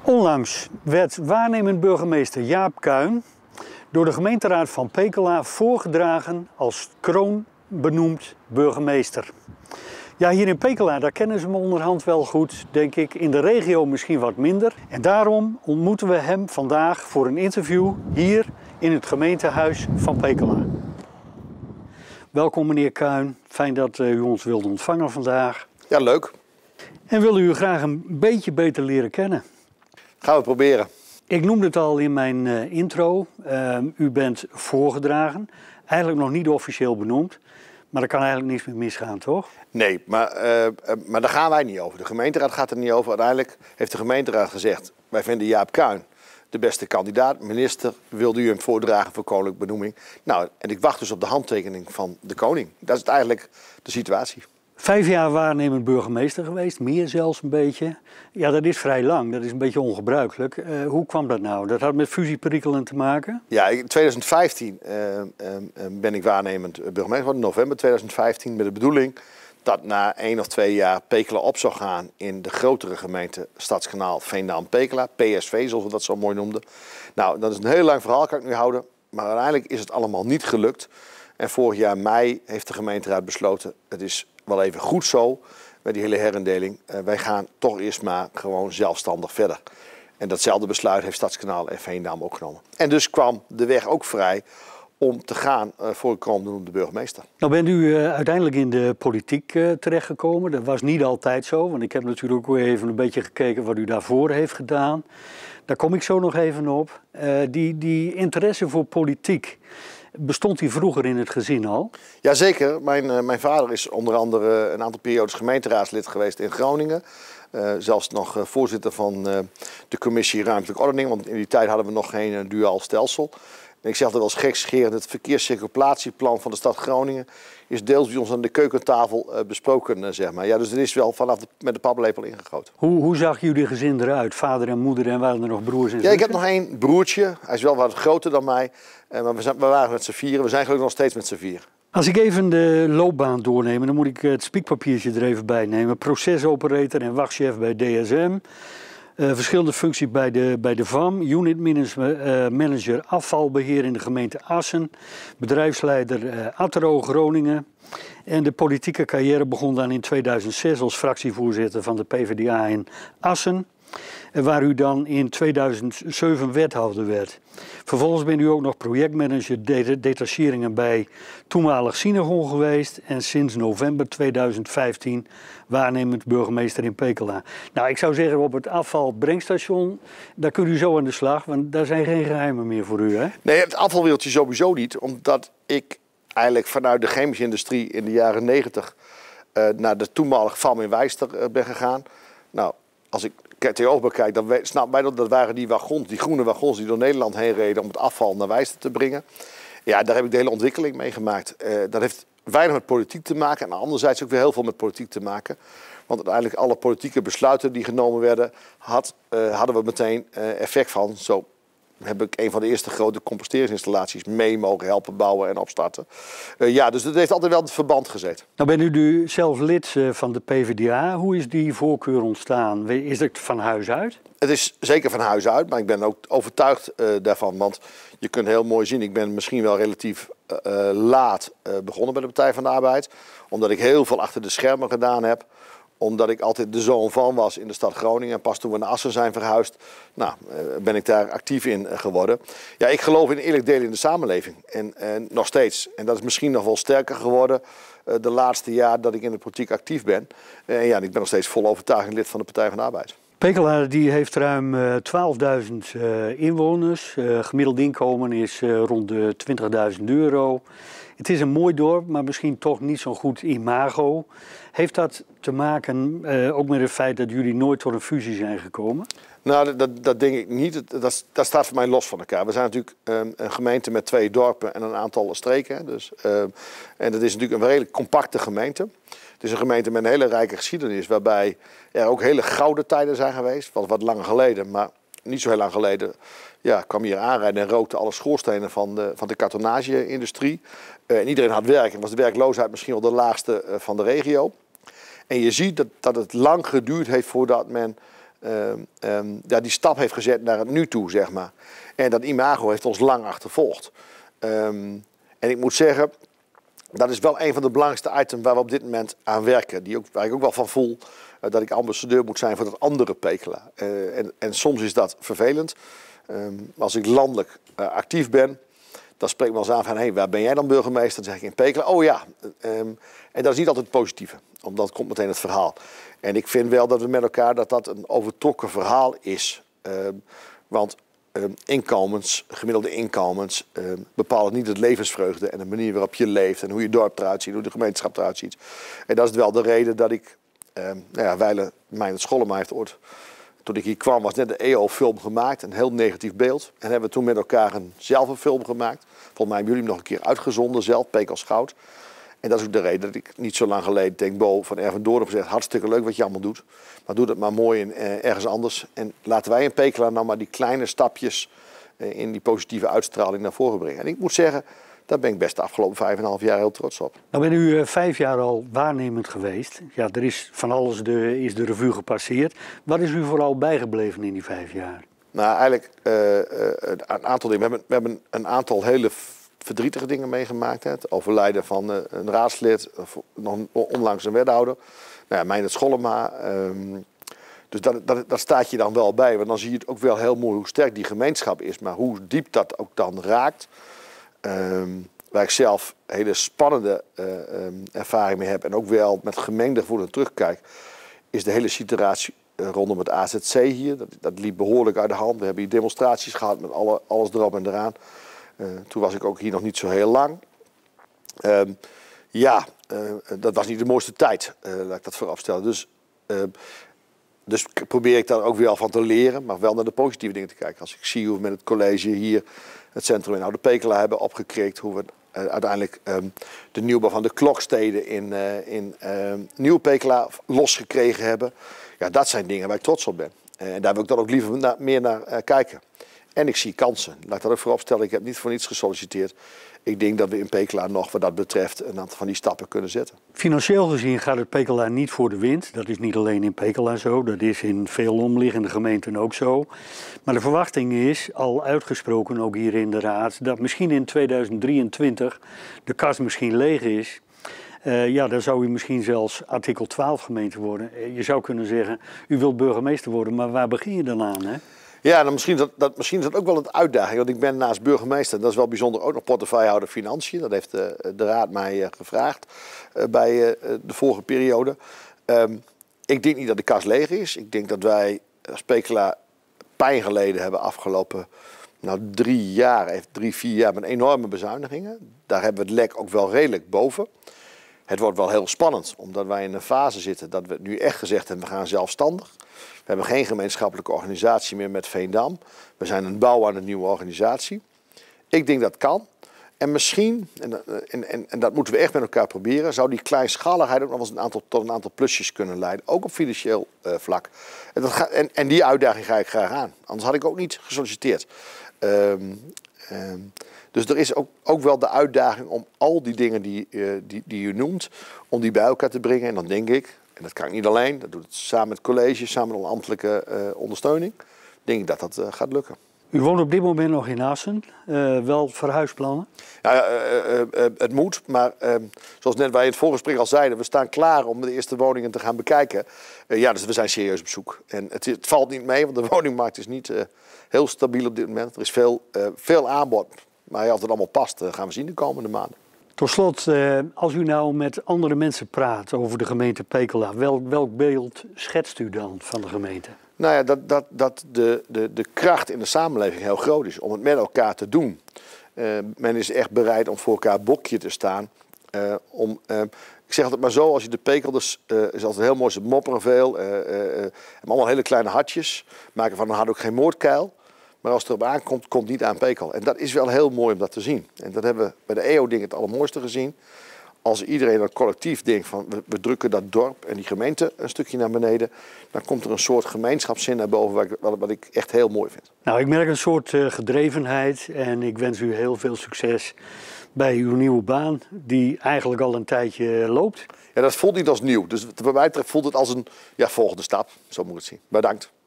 Onlangs werd waarnemend burgemeester Jaap Kuin door de gemeenteraad van Pekela voorgedragen als kroonbenoemd burgemeester. Ja, hier in Pekela, daar kennen ze hem onderhand wel goed, denk ik. In de regio misschien wat minder. En daarom ontmoeten we hem vandaag voor een interview hier in het gemeentehuis van Pekela. Welkom meneer Kuin, fijn dat u ons wilt ontvangen vandaag. Ja, leuk. En willen u graag een beetje beter leren kennen? Gaan we proberen. Ik noemde het al in mijn intro. U bent voorgedragen. Eigenlijk nog niet officieel benoemd. Maar er kan eigenlijk niks meer misgaan, toch? Nee, maar daar gaan wij niet over. De gemeenteraad gaat er niet over. Uiteindelijk heeft de gemeenteraad gezegd, wij vinden Jaap Kuin de beste kandidaat. Minister, wilde u hem voordragen voor koninklijke benoeming? Nou, en ik wacht dus op de handtekening van de koning. Dat is eigenlijk de situatie. 5 jaar waarnemend burgemeester geweest, meer zelfs een beetje. Ja, dat is vrij lang, dat is een beetje ongebruikelijk. Hoe kwam dat nou? Dat had met fusieperikelen te maken? Ja, in 2015 ben ik waarnemend burgemeester, in november 2015, met de bedoeling dat na 1 of 2 jaar Pekela op zou gaan in de grotere gemeente Stadskanaal Veendam-Pekela, PSV zoals we dat zo mooi noemden. Nou, dat is een heel lang verhaal, kan ik nu houden, maar uiteindelijk is het allemaal niet gelukt. En vorig jaar mei heeft de gemeenteraad besloten, het is wel even goed zo met die hele herindeling. Wij gaan toch eerst maar gewoon zelfstandig verder. En datzelfde besluit heeft Stadskanaal en Veendam ook genomen. En dus kwam de weg ook vrij om te gaan voor een kroonbenoemde burgemeester. Nou bent u uiteindelijk in de politiek terechtgekomen. Dat was niet altijd zo, want ik heb natuurlijk ook even een beetje gekeken wat u daarvoor heeft gedaan. Daar kom ik zo nog even op. Die interesse voor politiek, bestond die vroeger in het gezin al? Jazeker. Mijn vader is onder andere een aantal periodes gemeenteraadslid geweest in Groningen. Zelfs nog voorzitter van de commissie Ruimtelijke Ordening, want in die tijd hadden we nog geen duaal stelsel. En ik zeg dat wel eens gekscherend, het verkeerscirculatieplan van de stad Groningen is deels bij ons aan de keukentafel besproken, zeg maar. Ja, dus er is wel vanaf met de paplepel ingegoten. Hoe zag jullie gezin eruit? Vader en moeder, en waren er nog broers en zussen? Ja, ik heb nog 1 broertje. Hij is wel wat groter dan mij. Maar we waren met z'n 4. We zijn gelukkig nog steeds met z'n 4. Als ik even de loopbaan doorneem, dan moet ik het spiekpapiertje er even bij nemen. Procesoperator en wachtchef bij DSM. Verschillende functies bij de VAM. Unit manager afvalbeheer in de gemeente Assen. Bedrijfsleider Attero Groningen. En de politieke carrière begon dan in 2006 als fractievoorzitter van de PvdA in Assen. Waar u dan in 2007 wethouder werd. Vervolgens bent u ook nog projectmanager detacheringen bij toenmalig Synagoon geweest. En sinds november 2015 waarnemend burgemeester in Pekela. Nou, ik zou zeggen op het afvalbrengstation, daar kunt u zo aan de slag. Want daar zijn geen geheimen meer voor u, hè? Nee, het afvalwereldje sowieso niet. Omdat ik eigenlijk vanuit de chemische industrie in de jaren 90 naar de toenmalige FAM in Wijster ben gegaan. Nou, als ik tegenover bekijk, dan snap mij dat waren die wagons, die groene wagons die door Nederland heen reden om het afval naar Wijster te brengen. Ja, daar heb ik de hele ontwikkeling mee gemaakt. Dat heeft weinig met politiek te maken en anderzijds ook weer heel veel met politiek te maken. Want uiteindelijk alle politieke besluiten die genomen werden, hadden we meteen effect van. Zo heb ik een van de eerste grote composteringsinstallaties mee mogen helpen bouwen en opstarten. Ja, dus dat heeft altijd wel het verband gezet. Nou bent u zelf lid van de PvdA. Hoe is die voorkeur ontstaan? Is het van huis uit? Het is zeker van huis uit, maar ik ben ook overtuigd daarvan. Want je kunt heel mooi zien, ik ben misschien wel relatief laat begonnen bij de Partij van de Arbeid. Omdat ik heel veel achter de schermen gedaan heb. Omdat ik altijd de zoon van was in de stad Groningen. En pas toen we naar Assen zijn verhuisd, nou, ben ik daar actief in geworden. Ja, ik geloof in eerlijk delen in de samenleving. En nog steeds. En dat is misschien nog wel sterker geworden de laatste jaar dat ik in de politiek actief ben. En ja, ik ben nog steeds vol overtuiging lid van de Partij van de Arbeid. Pekela die heeft ruim 12.000 inwoners. Gemiddeld inkomen is rond de €20.000. Het is een mooi dorp, maar misschien toch niet zo'n goed imago. Heeft dat te maken ook met het feit dat jullie nooit tot een fusie zijn gekomen? Nou, dat denk ik niet. Dat staat voor mij los van elkaar. We zijn natuurlijk een gemeente met 2 dorpen en een aantal streken. Dus, en dat is natuurlijk een redelijk compacte gemeente. Het is een gemeente met een hele rijke geschiedenis, waarbij er ook hele gouden tijden zijn geweest. Wat langer geleden, maar niet zo heel lang geleden, ja, kwam hier aanrijden en rookte alle schoorstenen van de kartonage-industrie. En iedereen had werk en was de werkloosheid misschien wel de laagste van de regio. En je ziet dat het lang geduurd heeft voordat men die stap heeft gezet naar het nu toe, zeg maar. En dat imago heeft ons lang achtervolgd. En ik moet zeggen, dat is wel een van de belangrijkste items waar we op dit moment aan werken. Waar ik ook wel van voel dat ik ambassadeur moet zijn voor dat andere Pekela. En soms is dat vervelend. Als ik landelijk actief ben, dan spreekt me wel eens aan van, hey, waar ben jij dan burgemeester? Dan zeg ik in Pekela, oh ja. En dat is niet altijd het positieve, omdat komt meteen het verhaal. En ik vind wel dat we met elkaar dat een overtrokken verhaal is. Want gemiddelde inkomens bepalen niet het levensvreugde en de manier waarop je leeft en hoe je dorp eruit ziet, hoe de gemeenschap eruit ziet. En dat is wel de reden dat ik, Weile Meijnerd Schollema heeft ooit, toen ik hier kwam, was net de EO-film gemaakt, een heel negatief beeld. En hebben we toen met elkaar zelf een film gemaakt. Volgens mij hebben jullie hem nog een keer uitgezonden, zelf, Peek als Goud. En dat is ook de reden dat ik niet zo lang geleden denk, Bo van Erven Doorn gezegd, hartstikke leuk wat je allemaal doet. Maar doe dat maar mooi ergens anders. En laten wij in Pekela nou maar die kleine stapjes in die positieve uitstraling naar voren brengen. En ik moet zeggen, daar ben ik best de afgelopen 5,5 jaar heel trots op. Nou ben u 5 jaar al waarnemend geweest. Ja, er is van alles is de revue gepasseerd. Wat is u vooral bijgebleven in die 5 jaar? Nou, eigenlijk een aantal dingen. We hebben een aantal hele verdrietige dingen meegemaakt. Hè. Het overlijden van een raadslid, nog onlangs een wethouder. Nou ja, Meijnerd Schollema. Dus dat staat je dan wel bij. Want dan zie je het ook wel heel mooi hoe sterk die gemeenschap is. Maar hoe diep dat ook dan raakt. Waar ik zelf hele spannende ervaring mee heb. En ook wel met gemengde gevoelens terugkijk. Is de hele situatie rondom het AZC hier. Dat liep behoorlijk uit de hand. We hebben hier demonstraties gehad met alles erop en eraan. Toen was ik ook hier nog niet zo heel lang. Dat was niet de mooiste tijd, laat ik dat vooraf stellen. Dus probeer ik daar ook weer van te leren, maar wel naar de positieve dingen te kijken. Als ik zie hoe we met het college hier het centrum in Oude Pekela hebben opgekrikt. Hoe we uiteindelijk de nieuwbouw van de kloksteden in Nieuw Pekela losgekregen hebben. Ja, dat zijn dingen waar ik trots op ben. En daar wil ik dan ook liever meer naar kijken. En ik zie kansen. Laat ik dat ook voorop stellen. Ik heb niet voor niets gesolliciteerd. Ik denk dat we in Pekela nog wat dat betreft een aantal van die stappen kunnen zetten. Financieel gezien gaat het Pekela niet voor de wind. Dat is niet alleen in Pekela zo. Dat is in veel omliggende gemeenten ook zo. Maar de verwachting is, al uitgesproken ook hier in de Raad, dat misschien in 2023 de kas misschien leeg is. Dan zou u misschien zelfs artikel 12 gemeente worden. Je zou kunnen zeggen, u wilt burgemeester worden, maar waar begin je dan aan, hè? Ja, dan misschien is dat ook wel een uitdaging. Want ik ben naast burgemeester, dat is wel bijzonder, ook nog portefeuillehouder financiën. Dat heeft de Raad mij gevraagd bij de vorige periode. Ik denk niet dat de kas leeg is. Ik denk dat wij als Pekela pijn geleden hebben afgelopen 3, 4 jaar met enorme bezuinigingen. Daar hebben we het lek ook wel redelijk boven. Het wordt wel heel spannend, omdat wij in een fase zitten dat we nu echt gezegd hebben, we gaan zelfstandig. We hebben geen gemeenschappelijke organisatie meer met Veendam. We zijn aan het bouwen aan een nieuwe organisatie. Ik denk dat kan. En misschien, en dat moeten we echt met elkaar proberen, zou die kleinschaligheid ook nog eens tot een aantal plusjes kunnen leiden. Ook op financieel vlak. En die uitdaging ga ik graag aan. Anders had ik ook niet gesolliciteerd. Dus er is ook wel de uitdaging om al die dingen die u noemt, om die bij elkaar te brengen. En dan denk ik, en dat kan ik niet alleen, dat doe ik samen met het college, samen met een ambtelijke ondersteuning, denk ik dat dat gaat lukken. U woont op dit moment nog in Assen, wel verhuisplannen? Ja, het moet, maar zoals net wij in het voorgesprek al zeiden, we staan klaar om de eerste woningen te gaan bekijken. Dus we zijn serieus op zoek. En het valt niet mee, want de woningmarkt is niet heel stabiel op dit moment. Er is veel aanbod, maar of het allemaal past, gaan we zien de komende maanden. Tot slot, als u nou met andere mensen praat over de gemeente Pekela, welk beeld schetst u dan van de gemeente? Nou ja, dat de kracht in de samenleving heel groot is om het met elkaar te doen. Men is echt bereid om voor elkaar bokje te staan. Ik zeg het maar zo, als je de Pekelders, is altijd heel mooi, ze mopperen veel. Hebben allemaal hele kleine hartjes, maken van een hart ook geen moordkuil. Maar als het erop aankomt, komt niet aan Pekel. En dat is wel heel mooi om dat te zien. En dat hebben we bij de EO-ding het allermooiste gezien. Als iedereen dat collectief denkt van we drukken dat dorp en die gemeente een stukje naar beneden, dan komt er een soort gemeenschapszin naar boven wat ik echt heel mooi vind. Nou, ik merk een soort gedrevenheid en ik wens u heel veel succes bij uw nieuwe baan die eigenlijk al een tijdje loopt. Ja, dat voelt niet als nieuw. Dus wat mij betreft voelt het als een volgende stap. Zo moet ik het zien. Bedankt.